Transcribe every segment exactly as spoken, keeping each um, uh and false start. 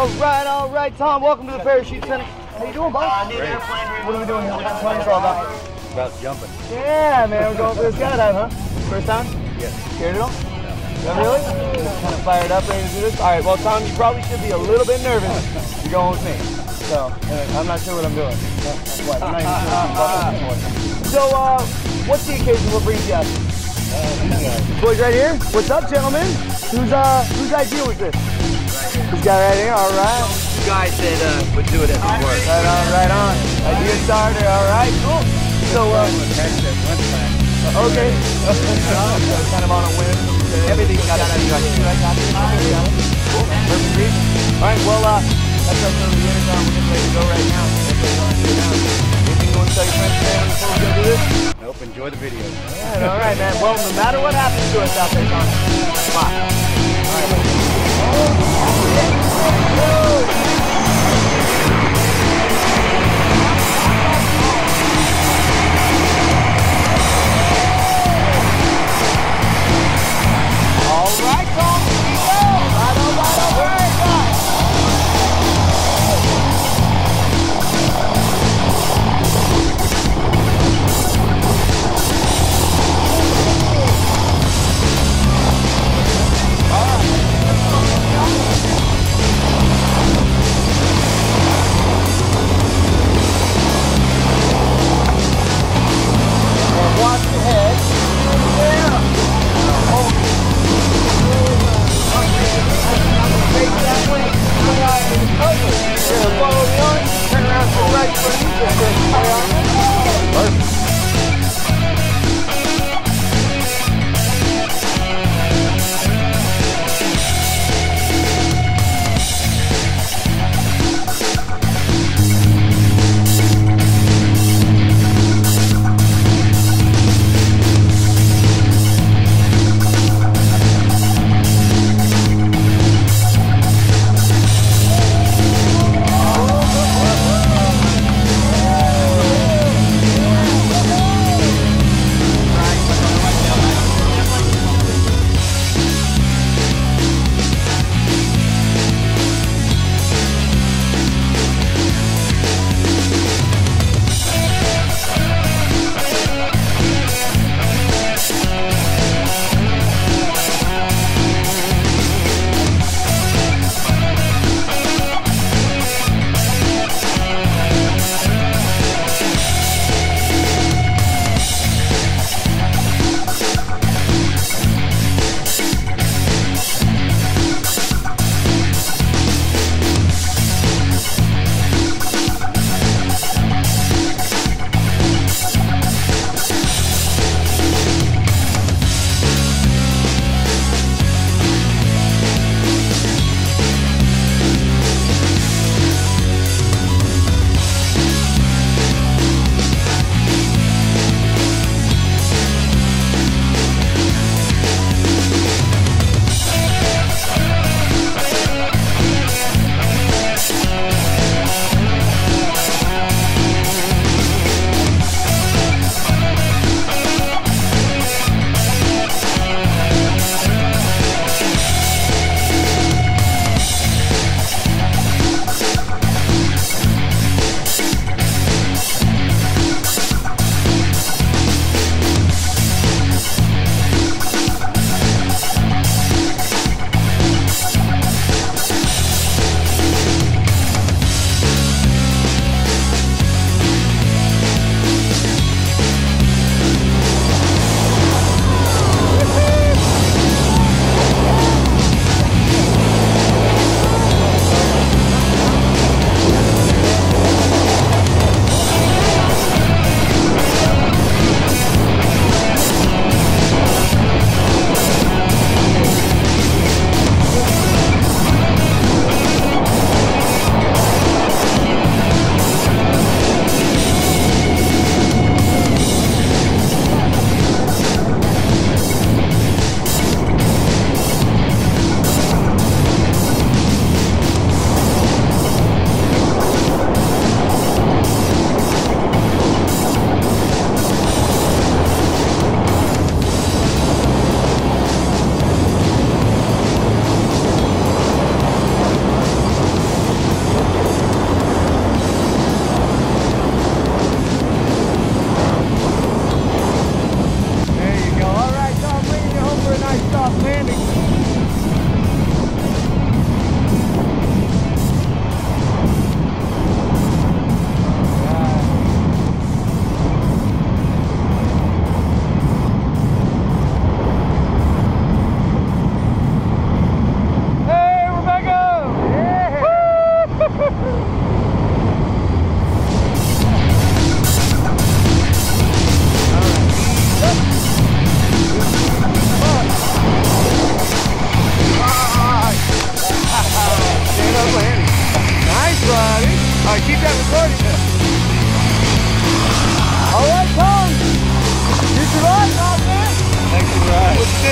All right, all right, Tom. Welcome to the Parachute Center. How you doing, boss? Uh, what are we doing here? What's this all about? About jumping. Yeah, man. We're going for this skydive, huh? First time? Yes. Scared at all? Yeah, really? Just kind of fired up, ready to do this? All right, well, Tom, you probably should be a little bit nervous. You're going with me. So, uh, I'm not sure what I'm doing. What? I'm not even sure what I'm doing. So, uh, what's the occasion? What brings you out? Uh, boys right here? What's up, gentlemen? Who's, uh, whose idea was this? This guy right here, all right. You guys said uh, would do it at the work. Right on, right on. Idea starter, all right, cool. So, uh, okay. Kind of on a whim. Everything's got to be right. Cool, perfect reason. All right, well, uh, that's us over the intercom. We're getting ready to go right now. Anything you want to tell your friends today before we go do this? Nope, enjoy the video. All right, all right, man. Well, no matter what happens to us out there, Tom, come on. All right.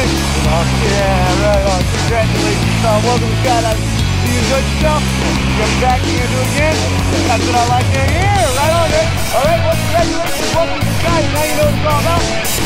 good? Yeah, right on. Congratulations, Tom. Welcome to skydiving. So you enjoyed yourself? You come back and you're gonna do it again? That's what I like to hear. Right on, man. All right, well, congratulations. Welcome to skydiving. Now you know what it's all about.